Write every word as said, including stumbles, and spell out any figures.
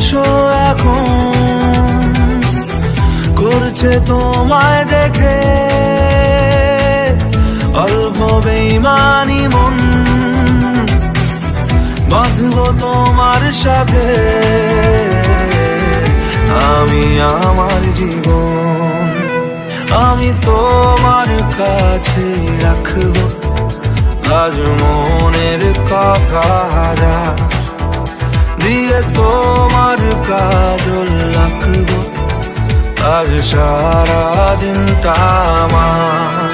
এসো এখন, করছে তোমায় দেখে অল্প বেইমানি মন, বাঁধবো তোমার সাথে আমি আমার জীবন। আমি তোমার কাছে রাখবো আজ মনের কথাটা, দিয়ে তোমার কাজল রাখবো আজ সারা দিনটা আমার।